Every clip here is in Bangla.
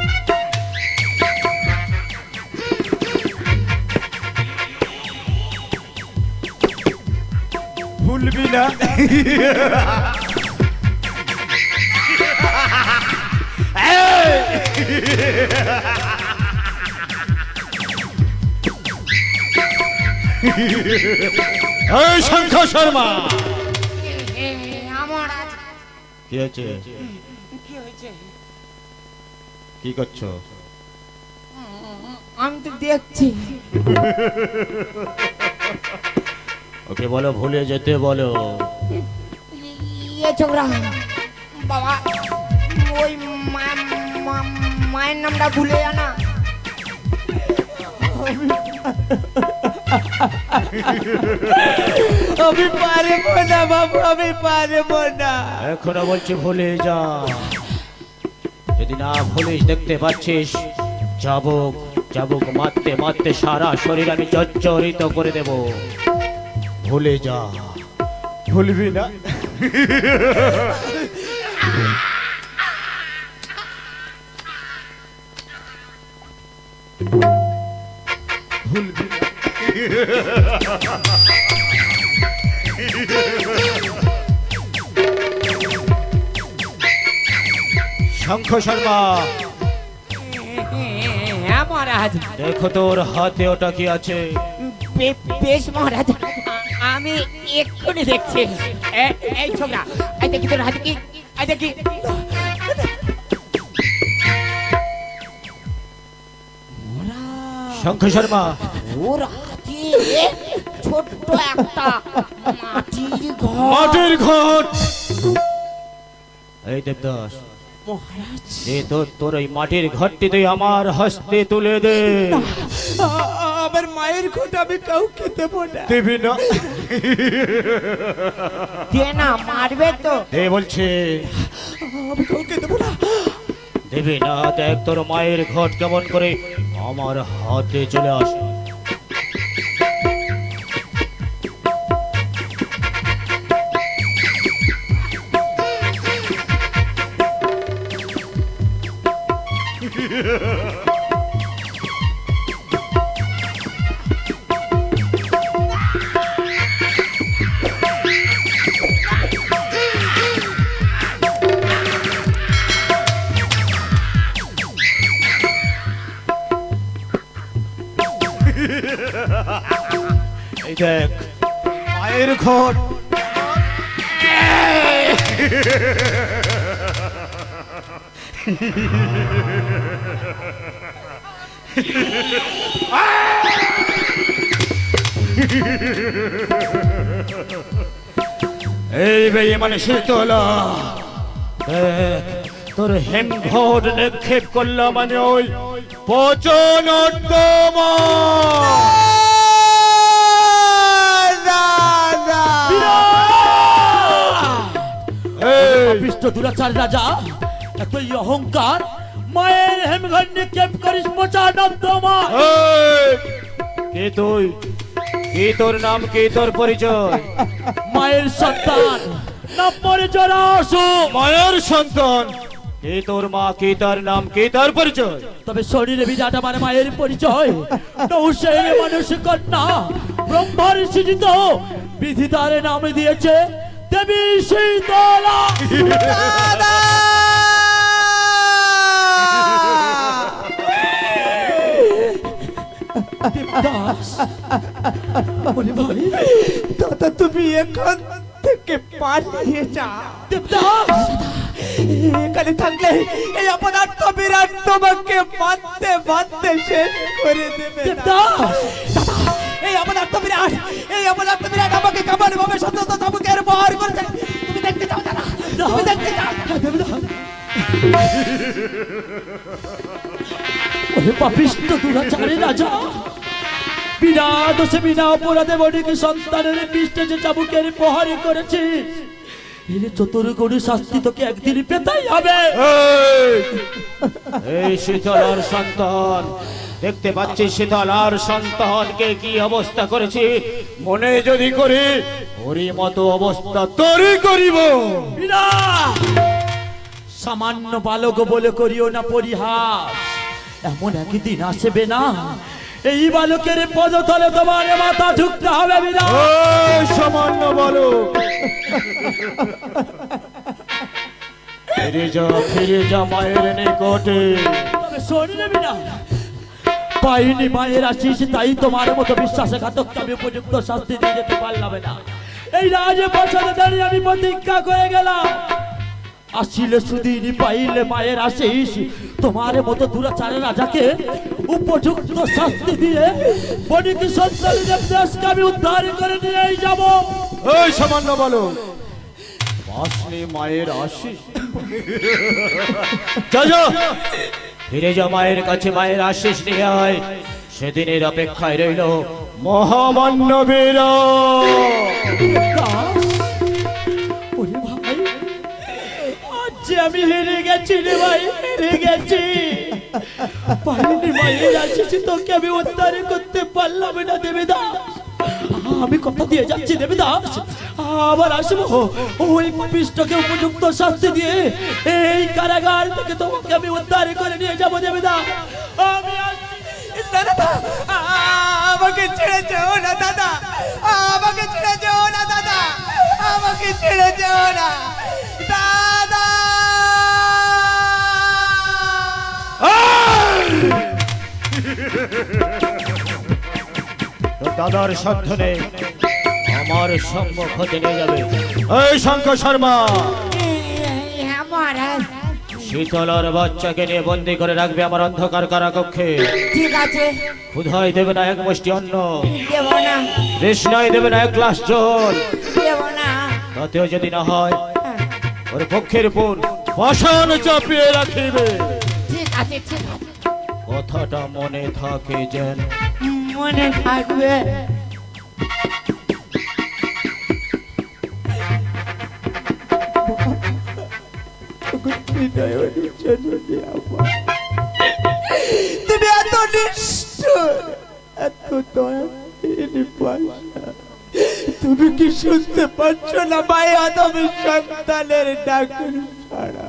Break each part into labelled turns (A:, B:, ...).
A: ভুলবি না। শঙ্খ শর্মা কি হয়েছে? কি করছো?
B: আমি তো দেখছি।
A: ওকে বলো ভুলে যেতে বলো।
B: ছোকরা বাবা ওই মায়ের নামটা ভুলে জানা। আমি পারবো না বাবু, আমি পারবো না।
A: এখনো বলছি ভুলে যা। যদি না ভুলিস দেখতে পাচ্ছিস চাবুক চাবুক মারতে মারতে সারা শরীর আমি জর্জরিত করে দেব। ভুলে যা। ভুলবি না। ভুলবি না। শঙ্খ শর্মা
B: মহারাজ
A: দেখো তোর হাতে ওটা কি আছে?
B: বেশ মহারাজ, আমি এক্ষুনি দেখছি। এই ছোকরা এই দেখি তোর হাতে কি, এই দেখি।
A: শঙ্খ শর্মা
B: ওর হাতে ছোট্ট একটা
A: মাটির ঘট। এই দেবদাস
B: মহারাজ,
A: তোর এই মাটির ঘরটি তুই আমার হস্তে তুলে দে।
B: আমার মায়ের ঘট আমি কাউকে দেবো না।
A: দেবি না?
B: দে না, মারবে তো।
A: দে বলছে।
B: আমি কাউকে দেবো না।
A: দেবি না? দেখ তোর মায়ের ঘট কেমন করে আমার হাতে চলে আসে। এই দেখ মায়ের ঘট। এই বেয়ে মানে শীতলা দেখ তোর হেমঘট নিক্ষেপ করলাম মানে ওই পচনোত্তমা।
C: দুরাচার রাজা এতই অহংকার, মায়ের হেমঘট নিক্ষেপ করিস পচানোত্তমা।
A: কে তুই? কি তোর নাম? কি তোর পরিচয়?
C: মায়ের সন্তান, নাম পরে জরাসু।
A: মায়ের সন্তান? কে তোর মা? কি তার নাম? কি তার পরিচয়?
C: তবে শরীরে বিরাট আমার মায়ের পরিচয়। নৌসের মানুষ কন্যা, ব্রহ্মার সৃজিত, বিধিতার নাম দিয়েছে দেবী শীতলা।
B: দাদা তুমি এখান থেকে পালিয়ে যা।
C: দেবদাস
B: এখানে থাকলে এই অপদার্থ বিরাট তোমাকে মারতে মারতে শেষ করে দেবে।
C: দেবদাস
B: এই অপদার্থ বিরাট, এই অপদার্থ বিরাট আমাকে কেমন ভাবে সতত চাবুকের বহর করেছে তুমি দেখতে চাও দাদা, তুমি দেখতে চাও।
C: ওরে পাপিষ্ঠ দুরাচারী রাজা, বিনা দোষে বিনা অপরাধে বণিক সন্তানের পৃষ্ঠে যে চাবুকের প্রহারী করেছিস, এর চতুর্গুণ শাস্তি তোকে একদিন পেতেই হবে।
A: এই শীতলার সন্তান, দেখতে পাচ্ছি শীতলার সন্তানকে কি অবস্থা করেছি। মনে যদি করি ওরই মতো অবস্থা তোরই করিব।
C: সামান্য বালক বলে করিও না পরিহাস। এমন একদিন আসবে না এই বালকের পদতলে তোমার মাথা ঝুঁকতে হবে বিনা।
A: সামান্য বালক, ফিরে যা মায়ের নিকটে।
C: শোন বিনা, পাইনি মায়ের আশিস, তাই তোমার মতো বিশ্বাসঘাতককে আমি উপযুক্ত শাস্তি দিয়ে যেতে পারলাম না। এই রাজপ্রাসাদে দাঁড়িয়ে আমি প্রতিজ্ঞা করে গেলাম, আসিলে সুদিনী পাইলে মায়ের আশিস, তোমার মতো দুরাচারের রাজাকে উপযুক্ত শাস্তি দিয়ে বণিক সন্তানদের দেশকে আমি উদ্ধার করে নিয়েই যাব।
A: ওই সামান্য বালক, আসলে মায়ের আশিস, ফিরে যা মায়ের কাছে, মায়ের আশিস নিয়ে আয়। সেদিনের অপেক্ষায় রইল মহামান্য বীর।
C: আমি হেরে গেছি রে ভাই, হেরে গেছি। পাইনি মায়ের আশিস, তোকে আমি উদ্ধার করতে পারলাম না দেবদাস। আমি কথা দিয়ে যাচ্ছি দেবদাস, আবার আসবো ওই পাপিষ্ঠকে উপযুক্ত শাস্তি দিয়ে এই কারাগার থেকে তোমাকে আমি উদ্ধার করে নিয়ে যাবো দেবদাস। আমি
B: দাদা, আমাকে ছেড়ে যেও না দাদা, আমাকে ছেড়ে যেও না দাদা, আমাকে ছেড়ে যেও না দাদা।
A: দাদার সাধ্য নেই আমার সম্মুখ হতে নিয়ে যাবে। এই শঙ্কর শর্মা, শীতলার বাচ্চাকে নিয়ে বন্দি করে রাখবে আমার অন্ধকার কারাকক্ষে।
B: ঠিক আছে।
A: ক্ষুধায় দেবে না এক মুষ্টি অন্ন,
B: দেব না।
A: তৃষ্ণায় দেবে না এক গ্লাস জল,
B: দেব না।
A: তাতেও যদি না হয় ওর পক্ষের উপর পাষাণ চাপিয়ে রাখিবে।
B: ঠিক আছে, ঠিক আছে,
A: কথাটা মনে থাকে যেন।
B: মনে থাকবে। তুমি এত নিষ্ঠুর, এত দয়াহীন, তুমি কি শুনতে পাচ্ছ না মায়ের আদমি সন্তানের ডাকের সাড়া?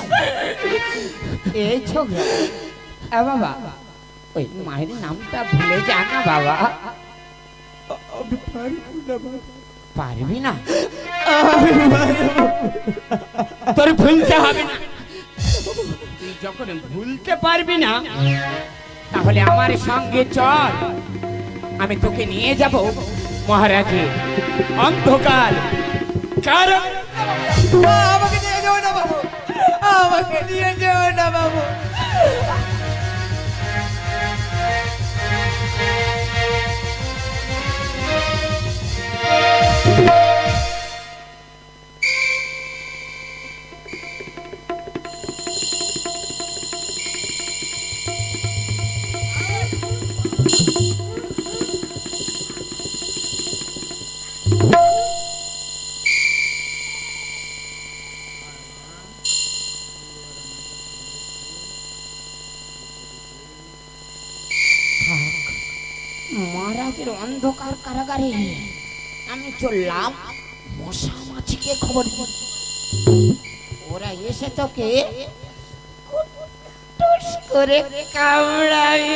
D: এই ছোকরা, বাবা ওই মায়ের নামটা ভুলে যা না বাবা।
B: আমি পারবো না বাবা।
D: পারবি না?
B: আমি পারবো।
D: তোর ভুলতে হবে না। তুই যখন ভুলতে পারবি না, তাহলে আমার সঙ্গে চল, আমি তোকে নিয়ে যাব মহারাজের অন্ধকার। কারণ
B: আমাকে নিয়ে যাও না বাবু, আমাকে নিয়ে যাও না বাবু।
D: মহারাজের অন্ধকার কারাগারে আমি চললাম মশা মাছিকে খবর দিই। ওরা এসে তোকে টুস করে কামড়াবে।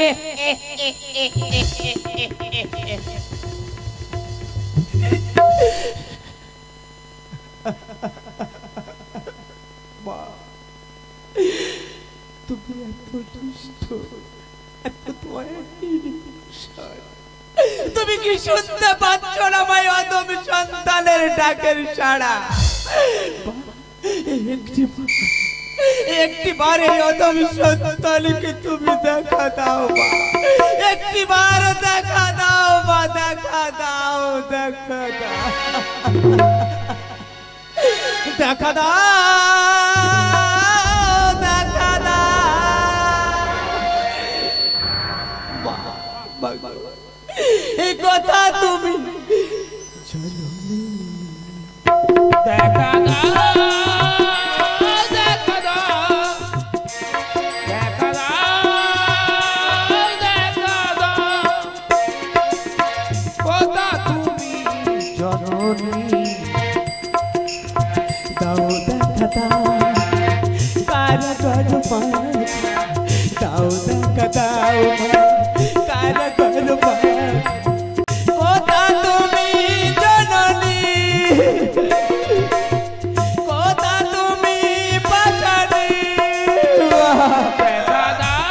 B: তুমি এত দুষ্ট, এত দয়াহীন, তুমি কি শুনতে পাচ্ছ না মায়ের আদমি সন্তানের ডাকের সাড়া? একটিবার এই আদমি সন্তানকে তুমি দেখা দাও মা, একটিবার দেখা দাও মা, দেখা দাও, দেখা দাও, দেখা দাও, দেখা দাও। এই কথা তুমি
D: দেখা দাও, দেখা দাও, দেখা দাও, দেখা দাও, কথা তুমি
B: জননী, দাও দেখা দাও, দেখা দাও মা কারাগার মাঝে কোথা তুমি জননী কোথা তুমি পাশানি
C: দেখা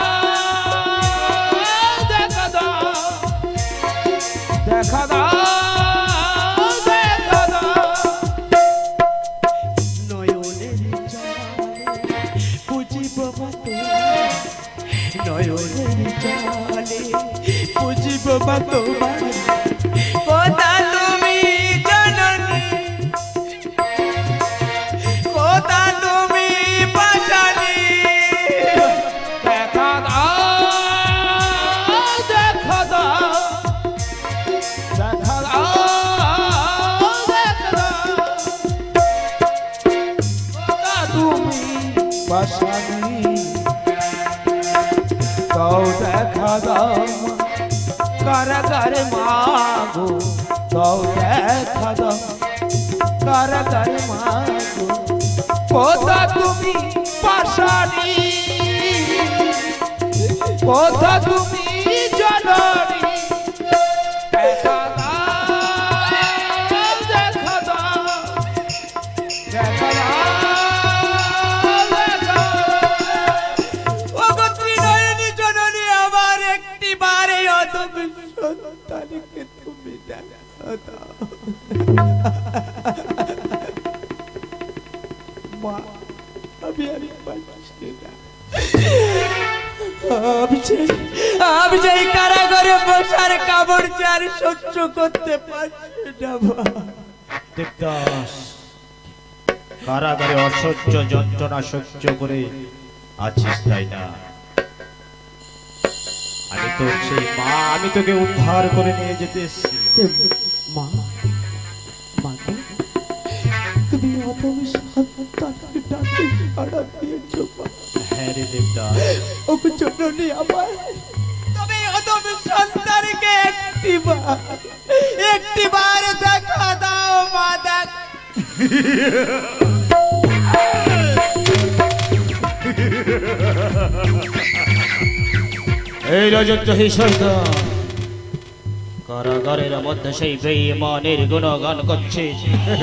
C: দাও দেখা দাও দেখা দাও
B: নয়নের জলে বুঝিব মা তোমার নয়নের জলে বুঝিব মা তোমার কোথা তুমি জননী কোথা তুমি পাশানি
C: দেখা দাও দেখা দাও দেখা দাও দেখা দাও কোথা তুমি পাশানি দাও দেখা দাও কারাগারে মাগো দাও দেখা দাও কারাগারে মাগো কোথা তুমি পাশানি কোথা তুমি জননী দেখা দাও দেখা দাও দেখা দাও দেখা
B: ওগো ত্রিনয়নী জননী আমার একটি বারে অদম সন্তানকে তুমি দেখা দাও মা আমি পারছি না আমি সেই কারাগারে বসার কামড় চার সহ্য করতে পারছি না মা
A: দেবদাস কারাগারে অসহ্য যন্ত্রণা সহ্য করে আছিস তাই না? আমি তো সেই মা, আমি তোকে উদ্ধার করে নিয়ে যেতে এসেছি।
B: মা মা তুমি অদম সন্তানকে ডাকে সাড়া দিয়েছো মা
A: হ্যাঁ রে দেবদাস,
B: ওকে জননী আমার তবে অদম সন্তানকে একটিবার দেখা দাও মা দেখ
A: এই রজতহি শয়তান কারাগারের মধ্যে সেই বেঈমানের গুণগান করছিস।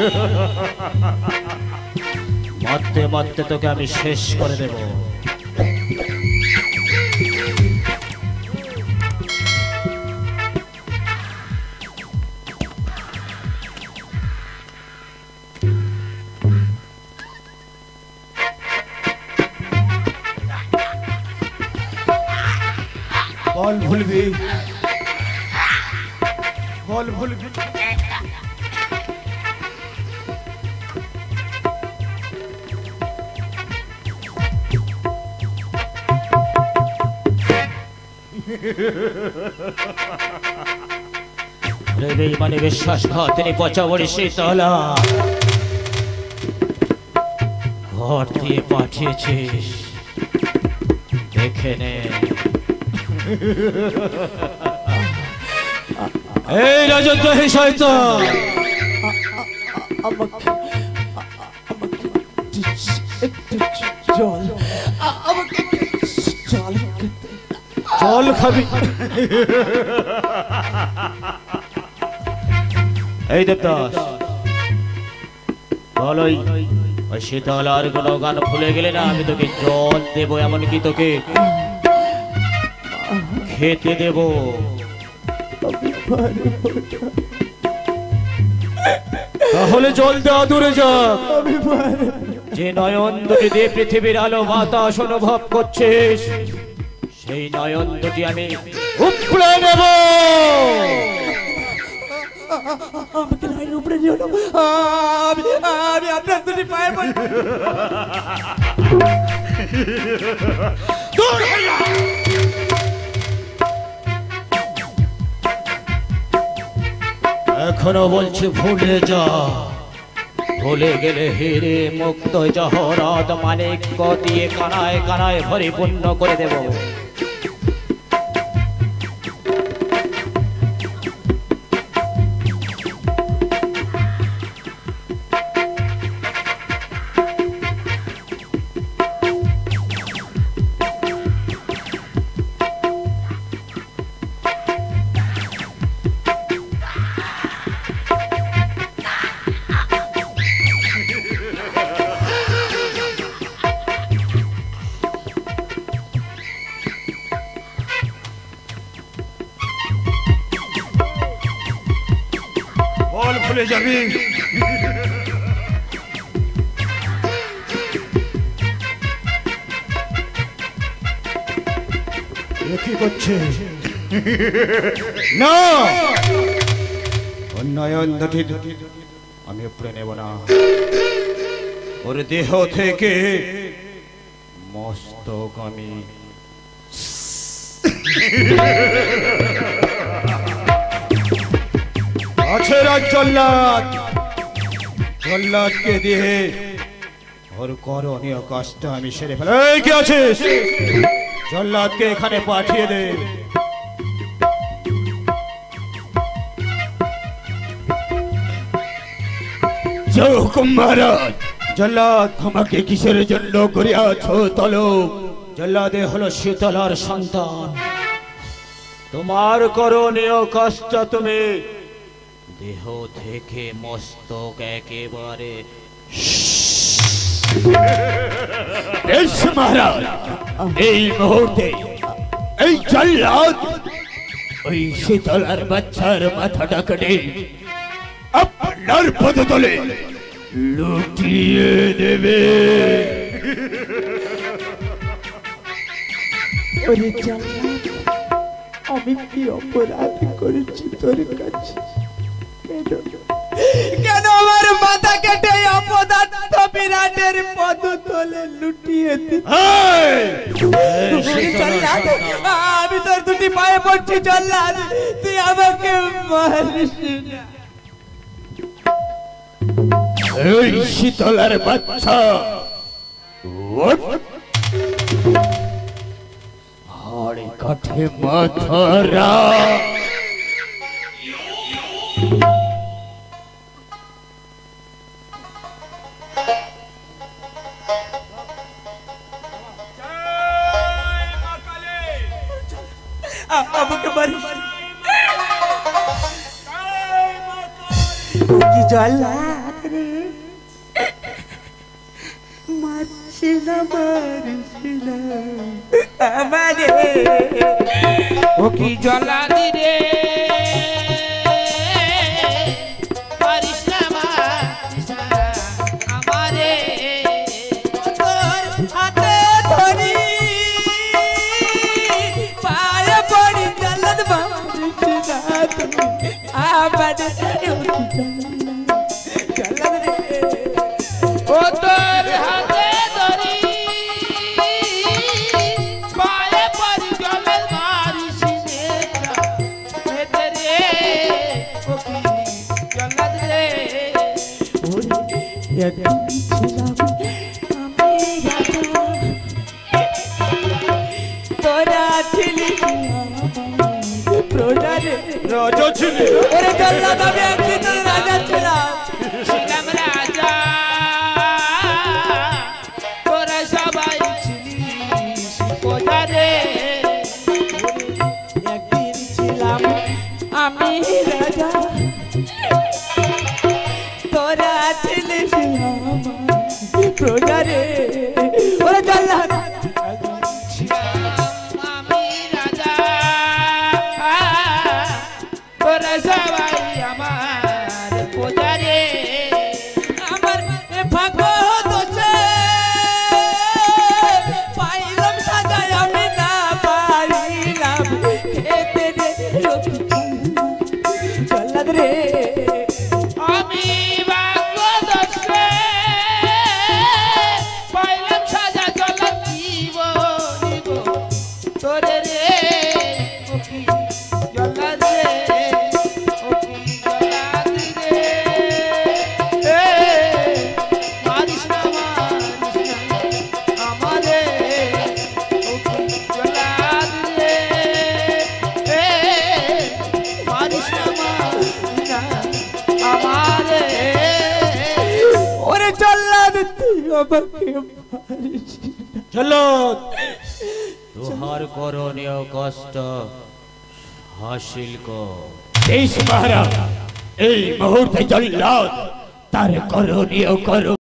A: মারতে মারতে তোকে আমি শেষ করে দেব।
B: বল ভুলবি বল ভুলবি
A: রে বেঈমানে বিশ্বাসঘাতিনী পচাবড়ি শীতলা ঘর দিয়ে পাঠিয়েছিস, দেখে নে। এই রাজদ্রোহী শয়তান,
B: আমাকে একটু জল আমাকে জল খেতে
A: জল খাবি? এই দেবদাস বল, ওই শীতলার গুণগান ভুলে গেলে না আমি তোকে জল দেবো, এমনকি তোকে খেতে দেব। তাহলে জল দেওয়া দূরে যাক, যে নয়ন দুটি দিয়ে পৃথিবীর আলো বাতাস অনুভব করছিস সেই নয়ন দুটি আমি উপড়ে নেব।
B: আমাকে লাইনের উপরে নিও না, আমি আপনার দুটি পায়ে পড়ি।
A: এখনো বলছি ভুলে যা, ভুলে গেলে হিরে মুক্ত জহরত মানিক দিয়ে কানায় কানায় পরিপূর্ণ করে দেব। ভুলে যাবি। কি করছে? না, উন্নয়ন আমি উপরে নেব না। ওর দেহ থেকে মস্তক আমি আছে জল্লাদ, জল্লাদকে দিয়ে ওর করণীয় কাজটা আমি সেরে ফেলে। কি আছিস? জল্লাদকে এখানে পাঠিয়ে দে। মহারাজ, জল্লাদ আমাকে কিসের জন্য করিয়াছ তলব? জল্লাদে হলো শীতলার সন্তান। তোমার করণীয় কাজটা তুমি দেহ থেকে মস্তক একেবারে। মহারাজ, এই মুহূর্তে এই জল্লাদ ওই শীতলার বাচ্চার মাথাটা কেটে আপনার পদতলে লুটিয়ে দেবে।
C: আমি কি অপরাধ করেছি তোর কাছে?
B: কেন আমার মাথা কেটে অপদার্থ বিরাটের পদতলে লুটিয়ে জল্লাদ, আমি তোর দুটি পায়ে পড়ছি জল্লাদ, তুই আমাকে মারিস না।
A: এই শীতলার বাচ্চা হাড়ে কাঠে মাথারা
B: আমাকে মারিস কি জল্লাদ রে, মারছি না মারছি না আমারে।
D: ও কি জল্লাদি রে, পারিস না মারিস না আমারে।
B: তোর হাতে ধরি পায়ে পড়ি জল্লাদ, মারিস না তুমি আমারে। জল্লাদ রে,
D: ও তোর হাতে ধরি পায়ে পড়ি জল্লাদ, মারিস রে ও কি জল্লাদ রে।
B: তোরা ছিলি প্রজারে
A: রাজা ছিলি।
B: ওরে জল্লাদ, আমি একদিন রাজা ছিলাম।
D: ছিলাম রাজা, তোরা সবাই ছিলিস প্রজা রে।
B: একদিন ছিলাম আমি রাজা, তোরা ছিলিস আমার প্রজারে। ওরে জল্লাদ,
D: আমি রাজা, তোরা সবাই আমার প্রজা রে।
B: আমার ভাগ্য দোষে পাইলাম সাজায়, আমি না পারিলাম খেতে রে জল্লাদ রে।
D: আমি ভাগ্য দোষে পাইলাম সাজা, জল্লাদ দিব দিব তোরে রে। ও কি জল্লাদ রে, ও কি জল্লাদ রে। মারিস না আমারে, ও কি জল্লাদ রে। মারিস না আমারে।
B: ওরে জল্লাদ, তুই আমাকে মারিস।
A: জল্লাদ, তোহার করণীয় কষ্ট হাসিল কর। মহারাজ, এই মুহূর্তে জল্লাদ তার করণীয় কর।